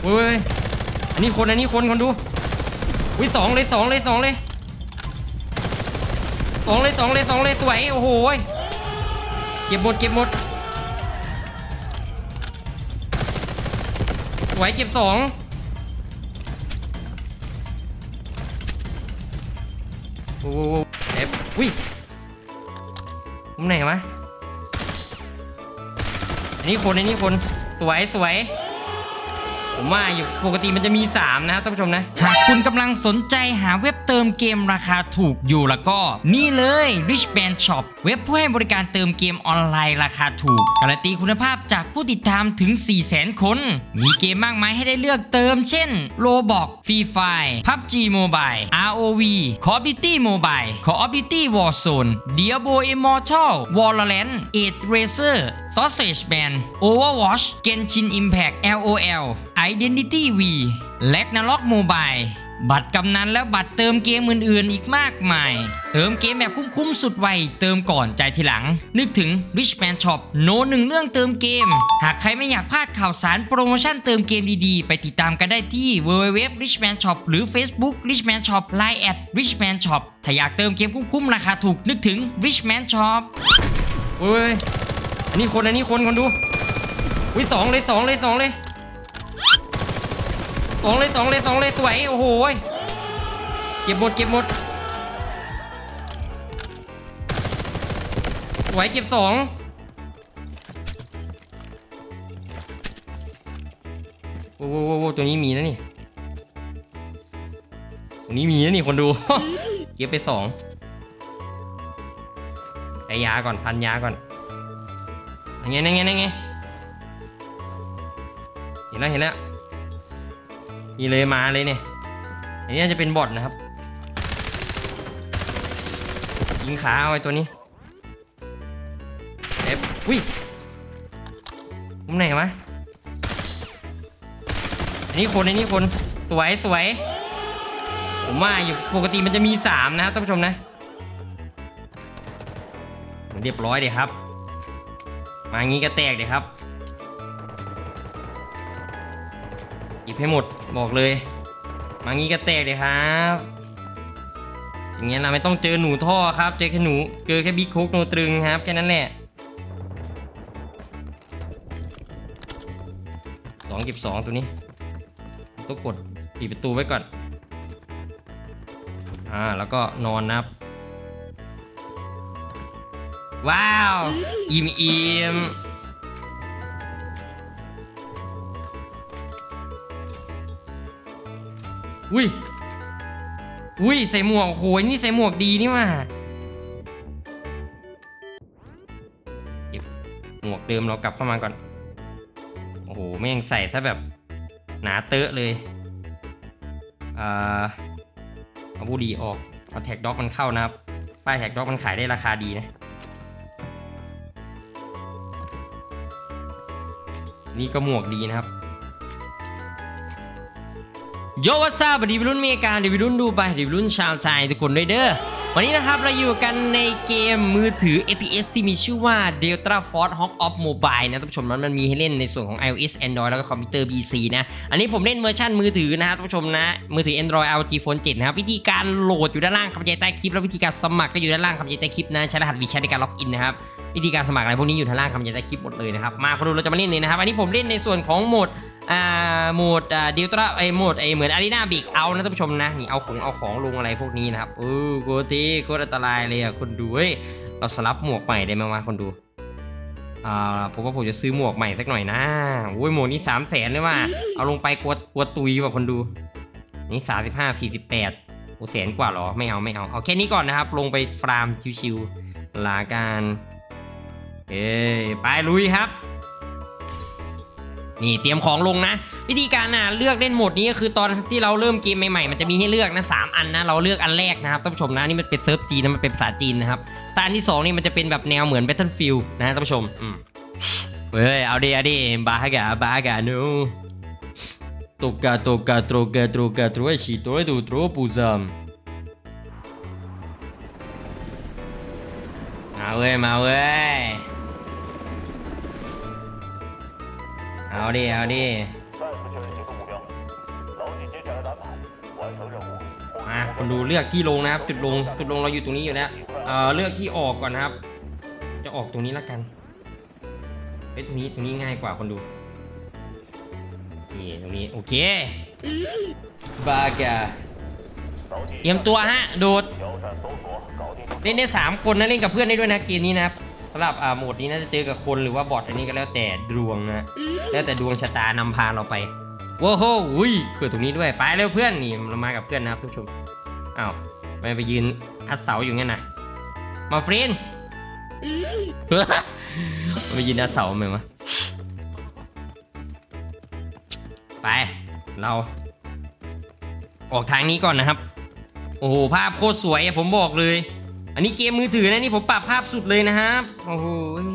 เว้ยอันนี้คนคนดูวิสองเลยสวยโอ้โหเก็บหมดสวยเก็บ2โอ้โหอุ้ยมุมไหนวะอันนี้คนสวยผมว่าอยู่ปกติมันจะมี3นะท่านผู้ชมนะหากคุณกำลังสนใจหาเว็บเติมเกมราคาถูกอยู่แล้วก็นี่เลย Rich Band Shop เว็บผู้ให้บริการเติมเกมออนไลน์ราคาถูกการันตีคุณภาพจากผู้ติดตามถึง 400,000 คนมีเกมมากมายให้ได้เลือกเติมเช่น Roblox Free Fire PUBG Mobile ROV Call of Duty Mobile Call of Duty Warzone Diablo Immortal Valorant Age Racer Sausage Band Overwatch Genshin Impact LOL Identity V Ragnarok Mobile บัตรกำนันและบัตรเติมเกมอื่นๆอีกมากมายเติมเกมแบบคุ้มๆสุดไวเติมก่อนใจทีหลังนึกถึง Rich Band Shop โน้1เรื่องเติมเกมหากใครไม่อยากพลาดข่าวสารโปรโมชั่นเติมเกมดีๆไปติดตามกันได้ที่ www.richbandshop หรือ Facebook Rich Band Shop Line @Rich Band Shop ถ้าอยากเติมเกมคุ้มๆราคาถูกนึกถึง Rich Band Shop เฮ้ยอันนี้คนคนดูวิสองเลยสวยโอ้โหเก็บหมดสวยเก็บ2โอ้ตัวนี้มีนะนี่คนดู เก็บไป2ไอยาก่อนพันยาก่อนยังไงเห็นแล้วนี่เลยมาเลยเนี่ยอันนี้จะเป็นบอทนะครับยิงขาเอาไว้ตัวนี้อุ้ยมุมไหนวะอันนี้คนสวยผมว่าอยู่ปกติมันจะมี3นะท่านผู้ชมนะเรียบร้อยเลยครับมางี้ก็แตกเลยครับหยิบให้หมดบอกเลยมางี้ก็แตกเลยครับอย่างเงี้ยเราไม่ต้องเจอหนูท่อครับเจอแค่บิ๊กคุกโนตรึงครับแค่นั้นแหละเก็บ2ตัวนี้ต้องกดปิดประตูไว้ก่อนแล้วก็นอนนะครับว้าวอิ่มอุ้ยใส่หมวกโหยนี่ใส่หมวกดีนี่ว่าเก็บหมวกเดิมเรากลับเข้ามาก่อนโอ้โหแม่งใส่ซะแบบหนาเตอะเลยเอาบูดีออกเอาแท็กด็อกมันเข้านะครับป้ายแท็กด็อกมันขายได้ราคาดีนะนี่ก็หมวกดีนะครับโยวัสซาบดีวิรุ่นเมกาดีวิรุ่นดูไปดีวิรุ่นชาวไทยทุกคนด้วยเด้อวันนี้นะครับเราอยู่กันในเกมมือถือ FPS ที่มีชื่อว่า Delta Force Hawk Off Mobile นะท่านผู้ชมมันมีให้เล่นในส่วนของ iOS Android แล้วก็คอมพิวเตอร์ PC นะอันนี้ผมเล่นเวอร์ชันมือถือนะครับท่านผู้ชมนะมือถือ Android LG Phone 7นะครับวิธีการโหลดอยู่ด้านล่างคำบรรยายใต้คลิปแล้ววิธีการสมัครก็อยู่ด้านล่างคำบรรยายใต้คลิปนะใช้รหัส WeChat ในการล็อกอินนะครับวิธีการสมัครอะไรพวกนี้อยู่ด้านล่างคำบรรยายใต้คลิปหมดเลยนะครับมาคนดูเราจะมาเล่นเลยนะครับอันนี้ผมเล่นในส่วนของโหมดดิวตราโหมดเหมือนอารีนาบิ๊กเอานะท่านผู้ชมนะนี่เอาของลงอะไรพวกนี้นะครับโกตีโคตรอันตรายเลยอ่ะคนดูเราสลับหมวกใหม่ได้ไหมวะคนดูผมว่าผมจะซื้อหมวกใหม่สักหน่อยนะโอ้ยหมวกนี้300,000เลยว่ะเอาลงไปกลัวตุยว่ะคนดูนี่35 48แสนกว่าหรอไม่เอาแค่นี้ก่อนนะครับลงไปฟาร์มชิวๆลาการไปลุยครับนี่เตรียมของลงนะวิธีการเลือกเล่นโหมดนี้ก็คือตอนที่เราเริ่มเกมใหม่ๆมันจะมีให้เลือกนะ3 อันนะเราเลือกอันแรกนะครับท่านผู้ชมนะนี่มันเป็นเซิร์ฟจีนนะมันเป็นภาษาจีนนะครับแต่อันที่2นี่มันจะเป็นแบบแนวเหมือน Battlefield นะท่านผู้ชมเฮ้ยเอาดิบาฮากาโนตุกาโตรชิโตรดูโตรปูซัมมาเว้ยเอาดิมาคนดูเลือกที่ลงนะครับจุดลงเราอยู่ตรงนี้อยู่แล้วเลือกที่ออกก่อนนะครับจะออกตรงนี้ละกันตรงนี้ง่ายกว่าคนดูนี่ตรงนี้โอเคบากาเตรียมตัวฮะโดดเล่นได้3คนนะเล่นกับเพื่อนได้ด้วยนะเกมนี้นะครับสำหรับโหมดนี้น่าจะเจอกับคนหรือว่าบอทอันนี้ก็แล้วแต่ดวงนะแล้วแต่ดวงชะตานำพาเราไปว้าวอุ้ยเกิดตรงนี้ด้วยไปเร็วเพื่อนนี่เรามากับเพื่อนนะครับทุกชมอ้าวไปยืนอัดเสาอยู่งั้นนะมาเฟรนไปยืนอัดเสาไหมวะไปเราออกทางนี้ก่อนนะครับโอ้โหภาพโคตรสวยผมบอกเลยอันนี้เกมมือถือนะนี่ผมปรับภาพสุดเลยนะครับโอ้โห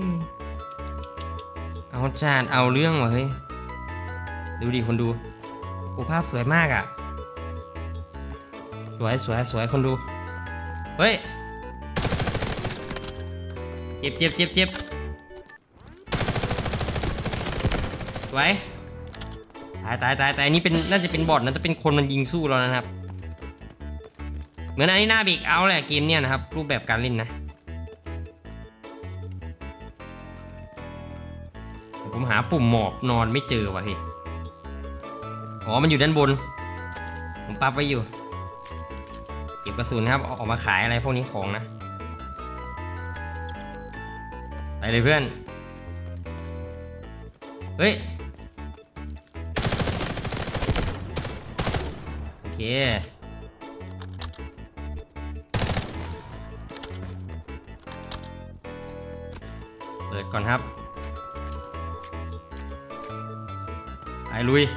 เอาจานเอาเรื่องว่ะเฮ้ยดูดิคนดูโอ้ภาพสวยมากอ่ะสวยคนดูเฮ้ยเจ็บสวยตายอันนี้เป็นน่าจะเป็นบอทนะจะเป็นคนมันยิงสู้เรานะครับเหมือนอันนี้หน้าเบรกเอาแหละเกมเนี่ยนะครับรูปแบบการเล่นนะผมหาปุ่มหมอบนอนไม่เจอว่ะพี่อ๋อมันอยู่ด้านบนผมปรับไว้อยู่เก็บกระสุนครับออกมาขายอะไรพวกนี้ของนะไปเลยเพื่อนเฮ้ยโอเคเปิดก่อนครับไปลุย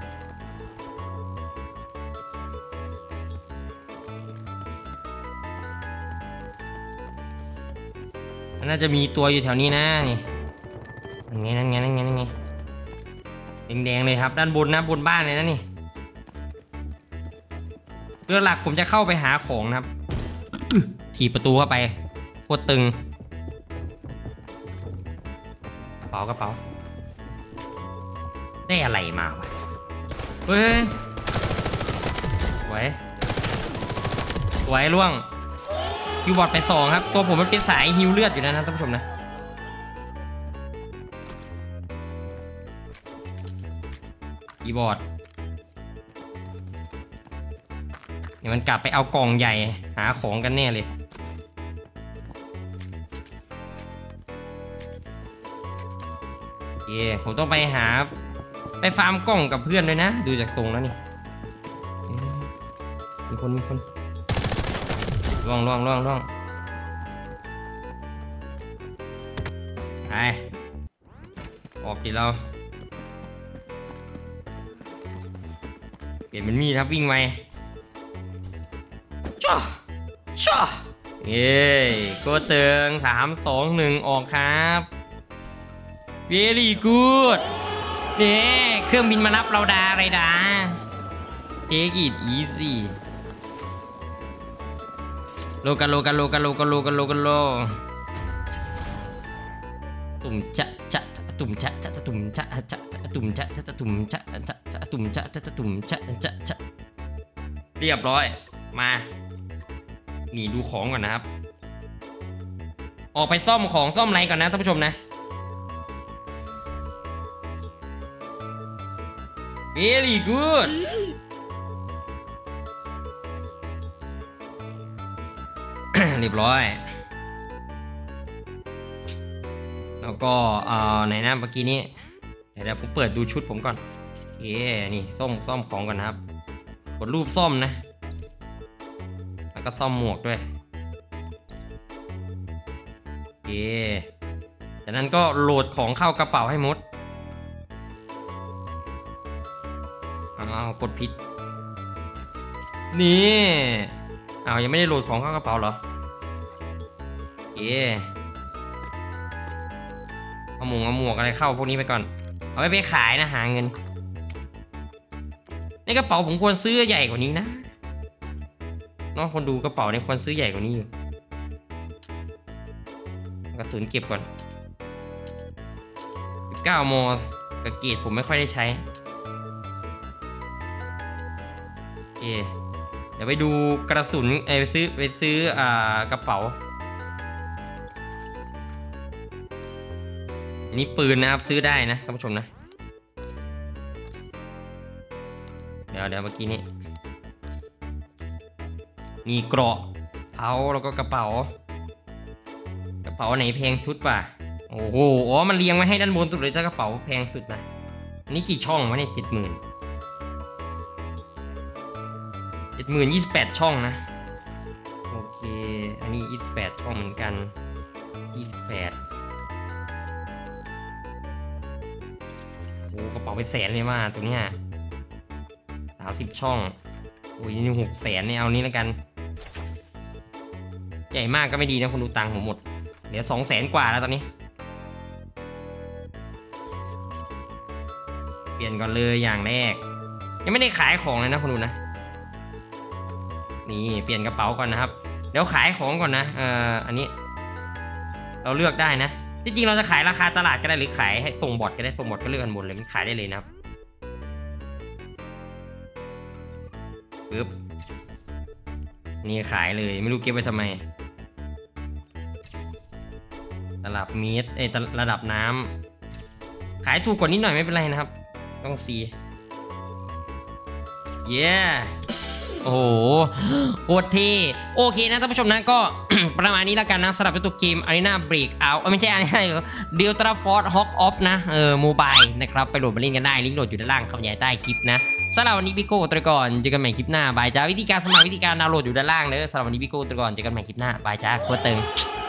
น่าจะมีตัวอยู่แถวนี้นะนี่นั่นไงแดงๆเลยครับด้านบนนะบนบ้านเลยนะนี่เรือหลักผมจะเข้าไปหาของนะครับถีบประตูเข้าไปโคตรตึงกระเป๋าได้อะไรมาวะเฮ้ยสวยล่วงคิวบอร์ดไป2ครับตัวผมมันเป็นสายฮิวเลือดอยู่นะท่านผู้ชมนะคีย์บอร์ดเดี๋ยวมันกลับไปเอากล่องใหญ่หาของกันแน่เลยโอเคผมต้องไปฟาร์มกล่องกับเพื่อนด้วยนะดูจากทรงแล้วนี่มีคนล่วงไปออกดิเราเปลี่ยนเป็นมีดครับวิ่งไวจ้าเย้ก็เติง3 2 1ออกครับ very good เนี่ยเครื่องบินมารับเราอะไรtake it easyโลกันตุ่มจะเรียบร้อยมานี่ดูของก่อนนะครับออกไปซ่อมของซ่อมอะไรก่อนนะท่านผู้ชมนะ very good เรียบร้อยแล้วก็ไหนนะเมื่อกี้นี้เดี๋ยวผมเปิดดูชุดผมก่อนนี่ซ่อมของก่อนนะครับกดรูปซ่อมนะแล้วก็ซ่อมหมวกด้วยจากนั้นก็โหลดของเข้ากระเป๋าให้หมดกดผิดนี่ยังไม่ได้โหลดของเข้ากระเป๋าเหรอเอาหมวกอะไรเข้าพวกนี้ไปก่อนเอาไปขายนะหาเงินในกระเป๋าผมควรซื้อใหญ่กว่านี้นะน้องคนดูกระเป๋าเนี่ยควรซื้อใหญ่กว่านี้อยู่กระสุนเก็บก่อน9 ม.กระเกตผมไม่ค่อยได้ใช้ดี๋ยวไปดูกระสุนไปซื้อกระเป๋านี่ปืนนะครับซื้อได้นะท่านผู้ชมนะเดี๋ยวเมื่อกี้นี้มีเกราะแล้วก็กระเป๋าไหนแพงสุดป่ะโอ้โหมันเรียงไว้ให้ด้านบนสุดเลยถ้ากระเป๋าแพงสุดนะอันนี้กี่ช่องวะเนี่ย28 ช่องนะโอเคอันนี้28ช่องเหมือนกัน28โอ้กระเป๋าเป็นแสนเลยว่าตัวเนี้ย30 ช่องโอ้ยนี่600,000เนี่ยเอานี้แล้วกันใหญ่มากก็ไม่ดีนะคนดูตังค์ผมหมดเหลือ200,000 กว่าแล้วตอนนี้เปลี่ยนก่อนเลยอย่างแรกยังไม่ได้ขายของเลยนะคนดูนะนี่เปลี่ยนกระเป๋าก่อนนะครับเดี๋ยวขายของก่อนนะอันนี้เราเลือกได้นะจริงๆเราจะขายราคาตลาดก็ได้หรือขายให้ส่งบอทก็ได้ส่งบอทก็เลือกกันบนเลยมันขายได้เลยนะครับปึ๊บนี่ขายเลยไม่รู้เก็บไว้ทำไมระดับเมตรระดับน้ำขายถูกกว่านิดหน่อยไม่เป็นไรนะครับต้องซีเย้โอ้โหโคตรเท่โอเคนะท่านผู้ชมนะก็ ประมาณนี้แล้วกันนะสำหรับตัวเกม Arena Breakout ไม่ใช่อะไรDelta Force Hawk Off นะโมบายนะครับไปโหลดมาเล่นกันได้ลิงก์โหลดอยู่ด้านล่างคำใหญ่ใต้คลิปนะสำหรับวันนี้พี่โก้ตัวก่อนเจอกันใหม่คลิปหน้าบายจ้าวิธีการสมัครวิธีการดาวน์โหลดอยู่ด้านล่างเด้อสำหรับวันนี้พี่โก้ตัวก่อนเจอกันใหม่คลิปหน้าบายจ้าโคตรตึง